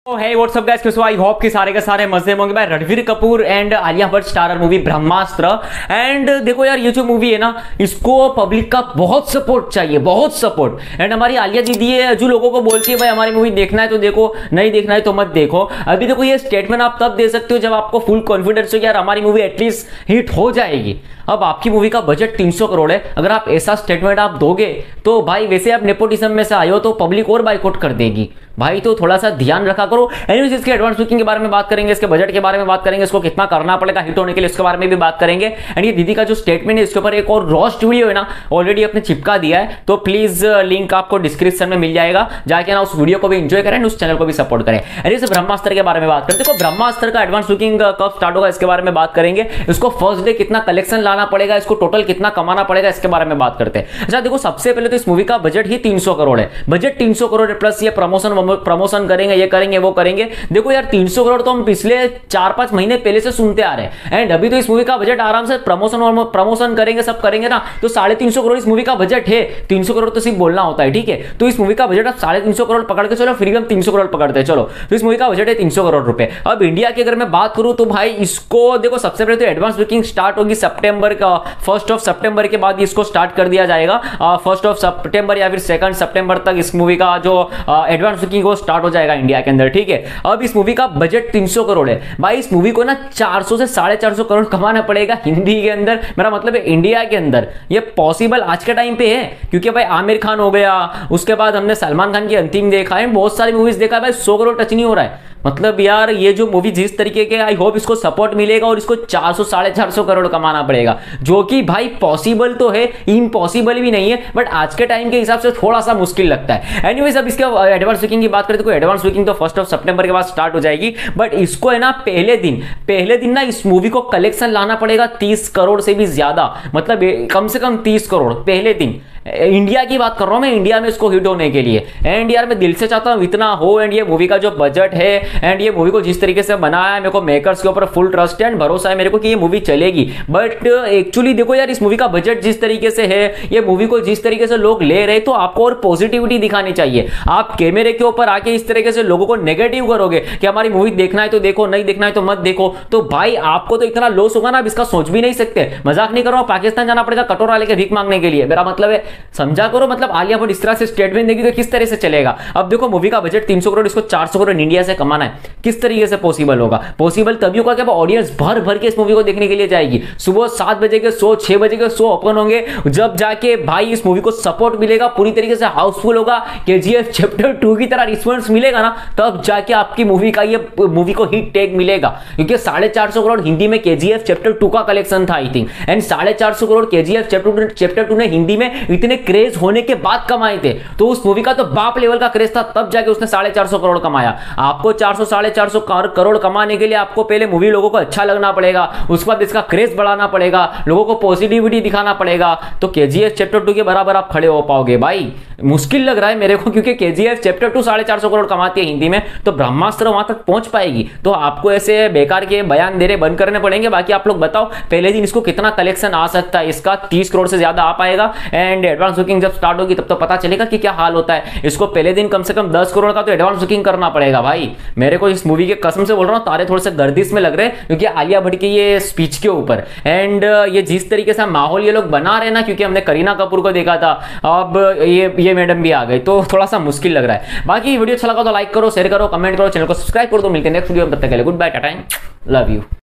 हे WhatsApp guys, कैसे हो? I hope कि सारे के सारे मजे में होंगे। भाई Ranbir Kapoor and Alia Bhatt starrer movie Brahmastra. And देखो यार, ये जो मूवी है ना, इसको पब्लिक का बहुत सपोर्ट चाहिए, बहुत सपोर्ट। एंड हमारी आलिया दीदी है जो लोगों को बोलती है भाई हमारी मूवी देखना है तो देखो, नहीं देखना है तो मत देखो। अभी देखो ये स्टेटमेंट आप तब दे सकते हो जब आपको फुल कॉन्फिडेंस हो कि यार हमारी मूवी एटलीस्ट हिट हो जाएगी। अब आपकी मूवी का बजट 300 करोड़ है, अगर आप ऐसा स्टेटमेंट आप दोगे तो भाई वैसे आप नेपोटिज्म में से आए हो तो पब्लिक और बाइकआउट कर देगी भाई, तो थोड़ा सा ध्यान रखा करो। एनीवेज इसके एडवांस बुकिंग के बारे में बात करेंगे, इसके बजट के बारे में बात करेंगे, इसको कितना करना पड़ेगा हिट होने के लिए, इसके बारे में भी बात करेंगे। एंड ये दीदी का जो स्टेटमेंट है इसके ऊपर एक और रोस्ट वीडियो है ना, ऑलरेडी अपने चिपका दिया है, तो प्लीज लिंक आपको डिस्क्रिप्शन में मिल जाएगा, जाके ना उस वीडियो को भी एंजॉय करें, उस चैनल को भी सपोर्ट करें। एंड इस ब्रह्मास्त्र के बारे में बात करते हैं। देखो ब्रह्मास्त्र का एडवांस बुकिंग कब स्टार्ट होगा इसके बारे में बात करेंगे, इसको फर्स्ट डे कितना कलेक्शन लाना पड़ेगा, इसको टोटल कितना कमाना पड़ेगा, इसके बारे में बात करते हैं। अच्छा देखो, सबसे पहले तो इस मूवी का बजट ही 300 करोड़ है, बजट 300 करोड़ प्लस ये प्रमोशन करेंगे, ये करेंगे वो करेंगे। देखो यार 300 करोड़ तो हम पिछले 4-5 महीने पहले से सुनते आ रहे हैं। एंड अभी तो इस मूवी का बजट आराम से प्रमोशन करेंगे, सब करेंगे ना, तो 350 करोड़ इस मूवी का बजट है। 300 करोड़ तो सिर्फ बोलना होता है, ठीक है। तो इस मूवी का बजट आप 350 करोड़ पकड़ के चलो, फिर भी हम 300 करोड़ पकड़ते हैं, चलो। तो इस मूवी का बजट है 300 करोड़ रुपए। अब इंडिया की अगर मैं बात करूं तो भाई इसको देखो, सबसे पहले तो एडवांस बुकिंग स्टार्ट होगी सितंबर का 1 सितंबर के बाद इसको स्टार्ट कर दिया जाएगा। 1 सितंबर या फिर 2 सितंबर तक इस मूवी का जो एडवांस बुकिंग वो स्टार्ट हो जाएगा इंडिया के अंदर, ठीक है। अब इस मूवी का बजट 300 करोड़ है भाई, इस मूवी को ना 400 से 450 करोड़ कमाना पड़ेगा हिंदी के अंदर, मेरा मतलब है इंडिया के अंदर। ये पॉसिबल आज के टाइम पे है, क्योंकि भाई आमिर खान हो गया, उसके बाद हमने सलमान खान की अंतिम देखा है, बहुत सारी मूवीज देखा है भाई, 100 करोड़ टच नहीं हो रहा है। मतलब यार ये जो मूवी जिस तरीके के, आई होप इसको सपोर्ट मिलेगा और इसको 400-450 करोड़ कमाना पड़ेगा, जो कि भाई पॉसिबल तो है, इम्पॉसिबल भी नहीं है, बट आज के टाइम के हिसाब से थोड़ा सा मुश्किल लगता है। एनीवेज अब इसके एडवांस बुकिंग की बात करें तो एडवांस बुकिंग तो 1 सितंबर के बाद स्टार्ट हो जाएगी, बट इसको है ना पहले दिन ना इस मूवी को कलेक्शन लाना पड़ेगा 30 करोड़ से भी ज्यादा, मतलब कम से कम 30 करोड़ पहले दिन। इंडिया की बात कर रहा हूं मैं, इंडिया में इसको हिट होने के लिए। एंड यार मैं दिल से चाहता हूं इतना हो। एंड ये मूवी का जो बजट है एंड ये मूवी को जिस तरीके से बनाया है, मेरे को मेकर्स के ऊपर फुल ट्रस्ट है एंड भरोसा है मेरे को कि ये मूवी चलेगी। बट एक्चुअली देखो यार, इस मूवी का बजट जिस तरीके से है, ये मूवी को जिस तरीके से लोग ले रहे, तो आपको और पॉजिटिविटी दिखानी चाहिए। आप कैमरे के ऊपर आके इस तरीके से लोगों को नेगेटिव करोगे कि हमारी मूवी देखना है तो देखो, नहीं देखना है तो मत देखो, तो भाई आपको तो इतना लॉस होगा ना, आप इसका सोच भी नहीं सकते। मजाक नहीं कर रहा हूं, पाकिस्तान जाना पड़ेगा कटोरा लेके भीख मांगने के लिए, मेरा मतलब है समझा करो। मतलब आलिया भट्ट इस तरह से स्टेटमेंट देगी तो किस तरह से चलेगा। अब देखो मूवी का बजट 300 करोड़, इसको 400 करोड़ इंडिया से कमाना है, किस तरीके से पॉसिबल होगा? पॉसिबल तभी होगा कि ऑडियंस भर भर के इस मूवी को देखने के लिए जाएगी। सुबह 7 बजे के शो, 6 बजे के शो ओपन होंगे, जब जाके भाई इस मूवी को सपोर्ट मिलेगा, पूरी तरीके से हाउसफुल होगा, केजीएफ चैप्टर 2 की तरह रिस्पॉन्स मिलेगा ना, तब जाके आपकी मूवी का ये मूवी को हिट टैग मिलेगा। क्योंकि 450 करोड़ हिंदी में केजीएफ चैप्टर 2 का कलेक्शन था I think, and 450 crore KGF chapter 2 ने हिंदी में इतने क्रेज होने के बाद कमाए थे, तो उस मूवी का तो बाप लेवल का क्रेज था, तब जाके उसने 450 करोड़ कमाया। आपको 400-450 करोड़ कमाने के लिए आपको पहले मूवी लोगों को अच्छा लगना पड़ेगा, उसके बाद इसका क्रेज बढ़ाना पड़ेगा, लोगों को पॉजिटिविटी दिखाना पड़ेगा, तो केजीएफ चैप्टर 2 के बराबर आप खड़े हो पाओगे भाई? मुश्किल लग रहा है मेरे को, क्योंकि केजीएफ चैप्टर 2 450 करोड़ कमाती है हिंदी में, तो ब्रह्मास्त्र वहां तक पहुंच पाएगी? तो आपको ऐसे बेकार के बयान दे रहे बंद करने पड़ेंगे। बाकी आप लोग बताओ पहले दिन इसको कितना कलेक्शन आ सकता है? इसका 30 करोड़ से ज्यादा आ पाएगा। एंड एडवांस बुकिंग जब स्टार्ट होगी तब तो पता चलेगा कि क्या हाल होता है। इसको पहले दिन कम से कम 10 करोड़ का तो एडवांस बुकिंग करना पड़ेगा भाई। मेरे को इस मूवी के कसम से बोल रहा हूं, तारे थोड़े से गर्दिश में लग रहे हैं, क्योंकि आलिया भट्ट की ये स्पीच के ऊपर एंड ये जिस तरीके से माहौल ये लोग बना रहे हैं ना, क्योंकि हमने करीना कपूर को देखा था, अब ये मैडम भी आ गई, तो थोड़ा सा मुश्किल लग रहा है। बाकी वीडियो अच्छा लगा तो लाइक करो, शेयर करो, कमेंट करो, चैनल को सब्सक्राइब करो। तो मिलते हैं नेक्स्ट वीडियो में, तब तक के लिए good bye, tata, love you.